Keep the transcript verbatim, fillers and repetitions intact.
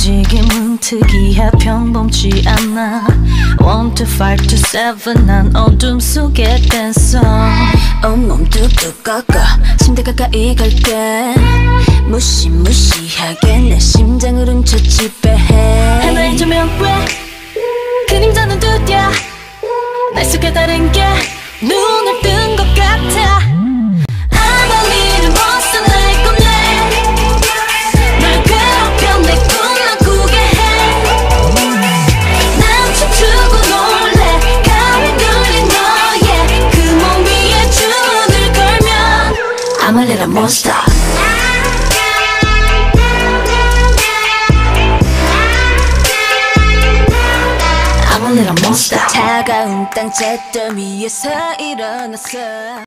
움직임은 특이해 평범치 않아 One to five to seven 난 어둠 속의 댄서 온몸 뚝뚝 꺾어 침대 가까이 갈게 무시무시하게 내 심장을 훔쳐 지배해 하나의 조명 왜 그림자는 두드려 날 속에 다른 게 눈을 뜬 것 같아 I'm a little monster 날 꺼내 널 괴롭혀 내 꿈만 꾸게 해 난 춤추고 놀래 가위 눌린 너의 그 몸 위에 줄을 걸면 I'm a little monster I'm a little monster 차가운 땅 잿더미 위에서 일어났어